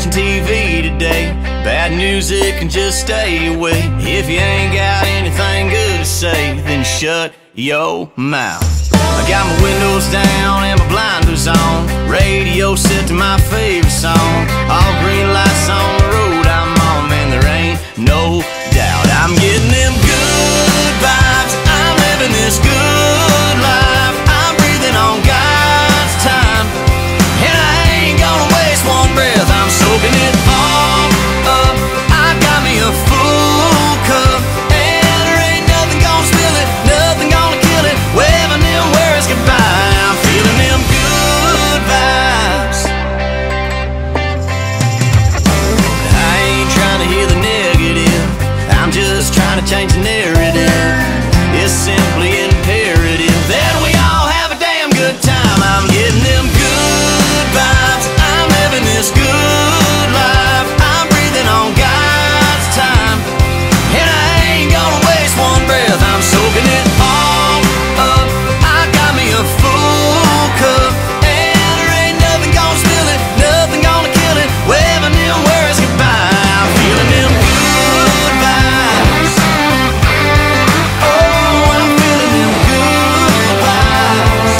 watching TV today. Bad news, it can just stay away. If you ain't got anything good to say, then shut your mouth. I got my windows down and my blinders on, radio set to my favorite song. All green lights on the road I'm on, man, there ain't no doubt I'm getting them good vibes. I'm living this good life. I'm breathing on God's time, and I ain't gonna waste one breath. I'm soaking it all up. I got me a full cup, and there ain't nothing gonna spill it, nothing gonna kill it. Waving them words goodbye, I'm feeling them good vibes. I ain't trying to hear the negative, I'm just trying to change the narrative. It's simply imperative that we all have a damn good time. I'm getting them good vibes. I'm living this good life. I'm breathing on God's time, and I ain't gonna waste one breath. I'm soaking it all up. I got me a full cup, and there ain't nothing gonna spill it, nothing gonna kill it. Waving them words goodbye, I'm feeling them good vibes. Oh, I'm feeling them good vibes.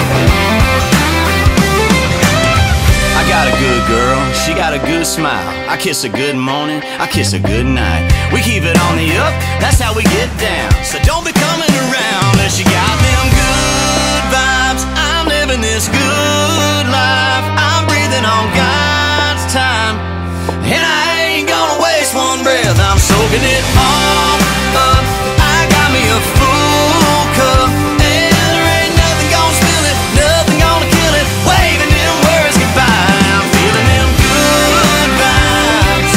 I got a good girl, she got a good smile. I kiss her good morning, I kiss her good night. We keep it on the up, that's how we get down. So don't be coming around unless you got them good vibes. I'm living this good life. I'm breathing on God's time, and I ain't gonna waste one breath. I'm soaking it all up. I got me a full cup, and there ain't nothing gonna spill it, nothing gonna kill it. Waving them words goodbye, I'm feeling them good vibes.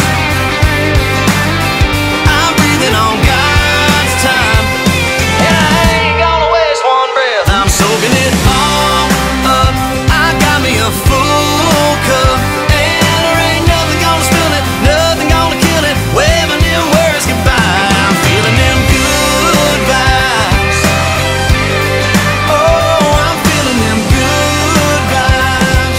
I'm breathing on God's time, and I ain't gonna waste one breath. I'm soaking it all up. I got me a full cup, and there ain't nothing gonna spill it, nothing gonna kill it. Waving them words goodbye, I'm feeling them good vibes. Oh, I'm feeling them good vibes.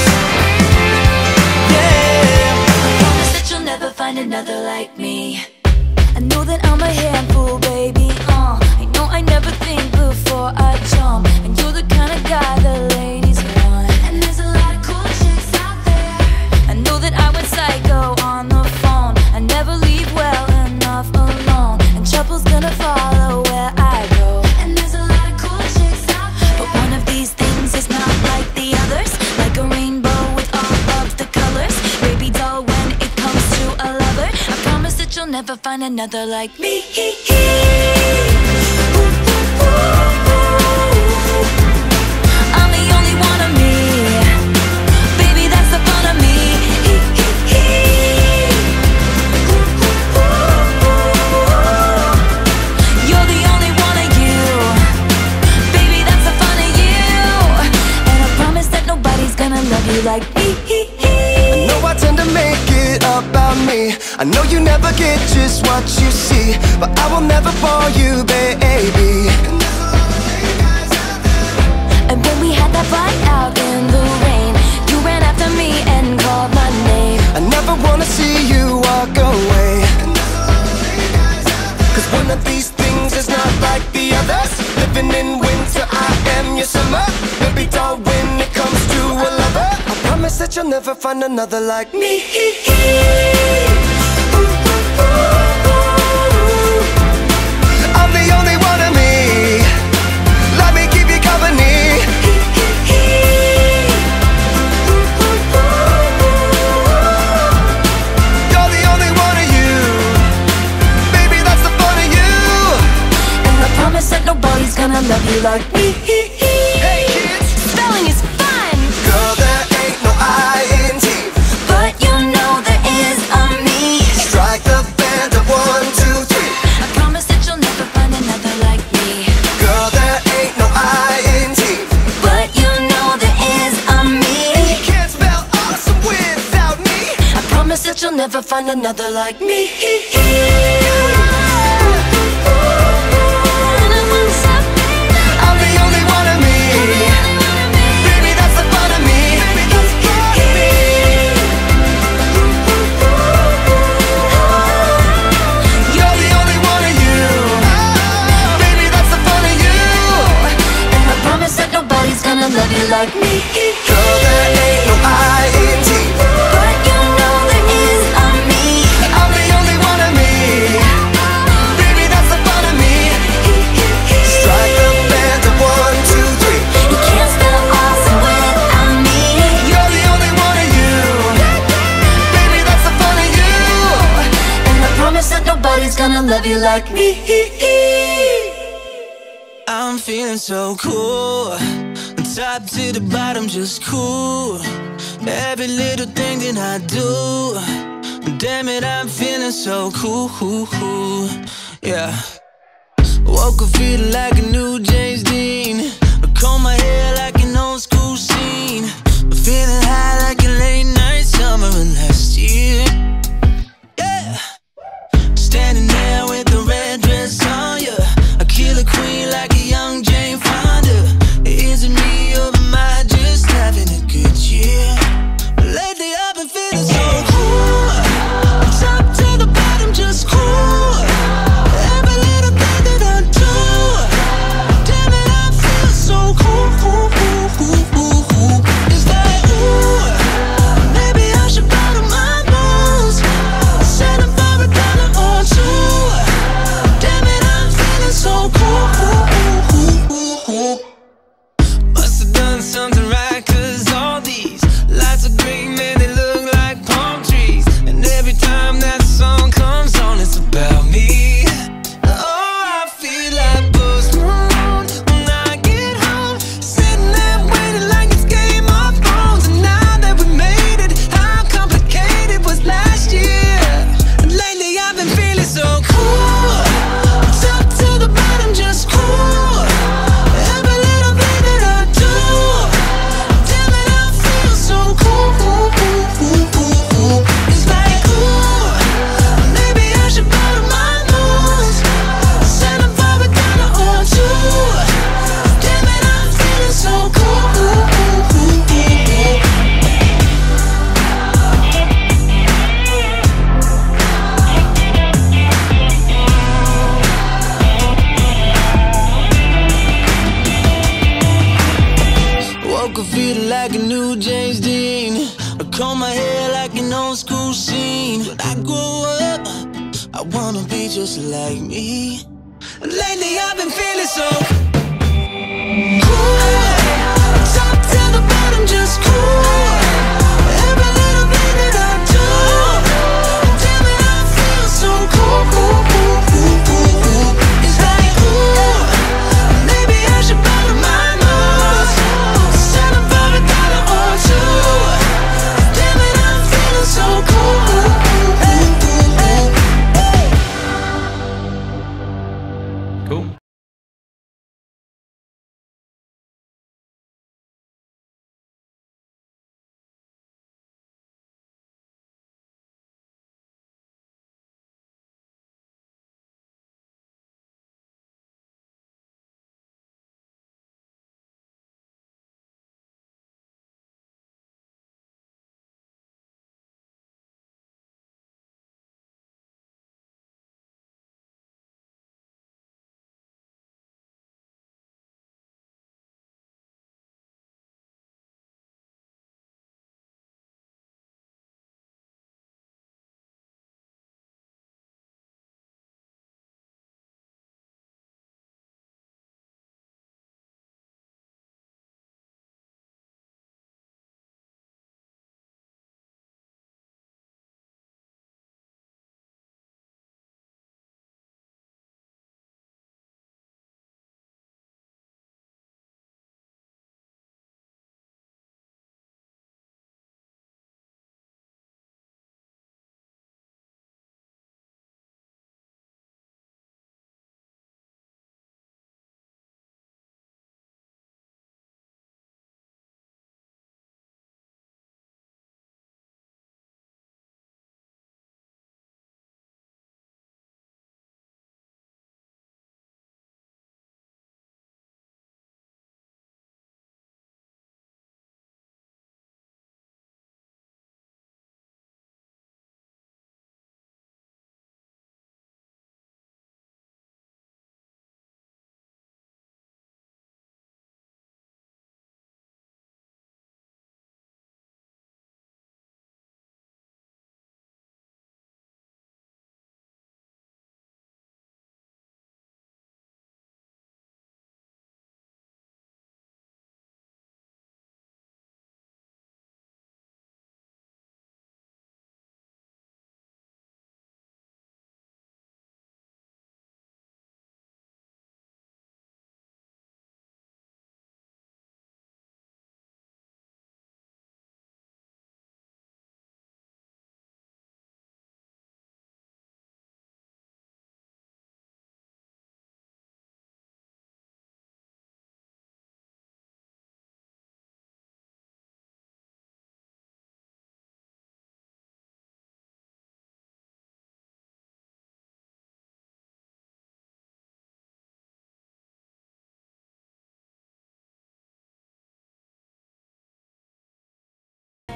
Yeah. Promise that you'll never find another like me. I know that I'm a handful, baby. I know I never think before I jump, and you're the kind of guy the ladies want. And there's a lot of cool chicks out there. I know that I went psycho on the phone. I never leave well enough alone, and trouble's gonna follow where I go. And there's a lot of cool chicks out there, but one of these things is not like the others. Like a rainbow with all of the colors. Baby doll, when it comes to a lover, I promise that you'll never find another like me. I'm the only one of me. Baby, that's the fun of me. You're the only one of you. Baby, that's the fun of you. And I promise that nobody's gonna love you like me. I know I tend to make it about me. I know you never get just what you see, but I will never bore you, baby. And when we had that fight out in the rain, you ran after me and called my name. I never wanna see you walk away, 'cause one of these things is not like the others. Living in winter, I am your summer. Baby doll, when it comes to a lover, I promise that you'll never find another like me. I'm the only one of me. Let me keep you company. You're the only one of you. Baby, that's the fun of you. And I promise that nobody's gonna love you like me. Hey kids, Spelling is fun, girl, there ain't no I in team. but you know there is a me. Strike the band of 1, 2, 3. I promise that you'll never find another like me. Girl, there ain't no I in team. But you know there is a me. You can't spell awesome without me. I promise that you'll never find another like me. I'm the only one of me. Baby, that's the fun of me. wanna love you like me. I'm feeling so cool, top to the bottom, just cool. Every little thing that I do, damn it, I'm feeling so cool. Yeah. Woke up feeling like a new James Dean. I comb my hair like an old school scene. Feeling high like a late night summer of last year. Yeah. Standing there with the red dress on ya, a killer queen like a young Jane Fonda. Is it me or am I just having a good year? Lately I've been feeling so cool, top to the bottom, just cool. Every little thing that I do, damn it, I feel so cool. It's like, ooh, maybe I should bottle my blues, set them for $1 or $2. Damn it, I'm feeling so cool. Must have done something right, 'cause all these lights are green, man, they look like palm trees. And every time that song comes on, it's about me. Oh, I feel like Post Malone when I get home, sitting there waiting like it's Game of Thrones. And now that we made it, how complicated was last year? And lately I've been feeling so cool, top to the bottom, just cool. Every little thing that I do, damn it, I feel so cool. It's like, ooh, maybe I should bottle my blues, set them for $1 or $2. Damn it, I'm feeling so cool. Woke up feeling like a new James Dean. I comb my hair like an old school scene. When I grow up, I wanna be just like me. Lately I've been feeling so cool, top to the bottom, just cool. Every little thing that I do, damn it, I feel so cool. It's like, ooh, maybe I should bottle my nose, set them for $1 or $2. Damn it, I'm feeling so cool. Cool.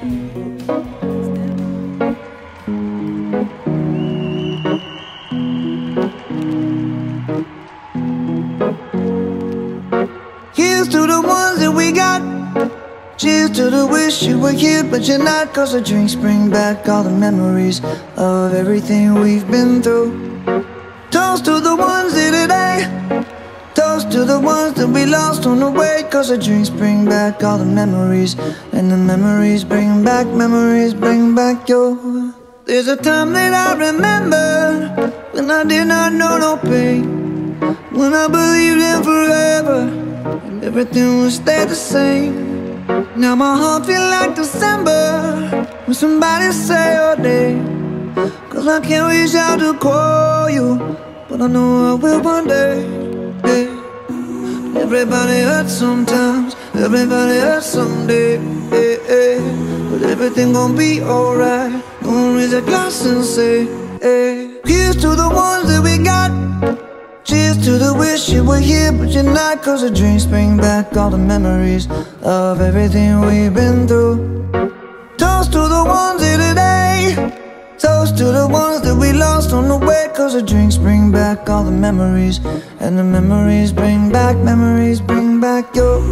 Here's to the ones that we got. Cheers to the wish you were here but you're not. Cause the drinks bring back all the memories of everything we've been through. Toast to the ones here today. Toast to the ones that we lost on the way. Cause the drinks bring back all the memories. And the memories bring back your. There's a time that I remember when I did not know no pain, when I believed in forever and everything would stay the same. Now my heart feel like December when somebody say your name. Cause I can't reach out to call you, but I know I will one day. Hey. Everybody hurts sometimes, everybody hurts someday. Hey, hey. But everything gon' be alright. Gonna raise a glass and say, hey. Here's to the ones that we got. Cheers to the wish you were here but you're not. Cause the drinks bring back all the memories of everything we've been through. Toast to the ones here today. Toast to the ones that we lost on the way. Cause the drinks bring back all the memories. And the memories bring back your.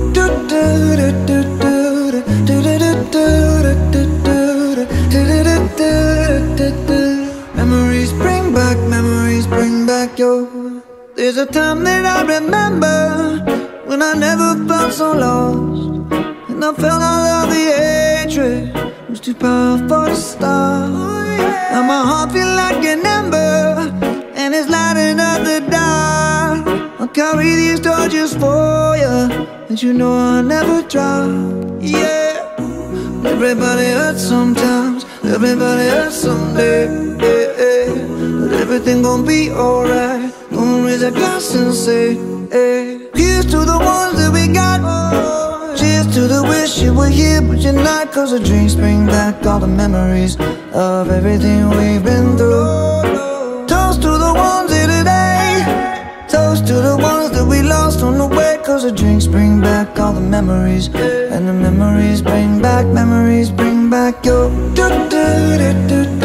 Memories bring back your. There's a time that I remember when I never felt so lost, and I felt all of the hatred was too powerful to stop. Now my heart feel like an ember, and it's lighting up the dark. I'll carry these torches for you, and you know I'll never drop. Yeah. Everybody hurts sometimes, everybody hurts someday. Yeah, yeah. But everything gon' be alright. Gonna raise a glass and say, hey. Here's to the ones that we got. Cheers to the wish you were here but you're not. Cause the drinks bring back all the memories of everything we've been through. Toast to the ones here today. Toast to the ones that we lost on the way. Cause the drinks bring back all the memories. And the memories bring back your.